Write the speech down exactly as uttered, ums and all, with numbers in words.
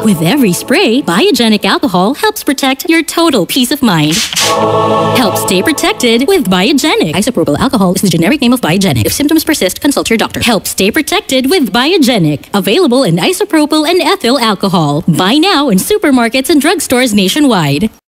With every spray, Biogenic Alcohol helps protect your total peace of mind. Help stay protected with Biogenic. Isopropyl Alcohol is the generic name of Biogenic. If symptoms persist, consult your doctor. Help stay protected with Biogenic. Available in isopropyl and ethyl alcohol. Buy now in supermarkets and drugstores nationwide.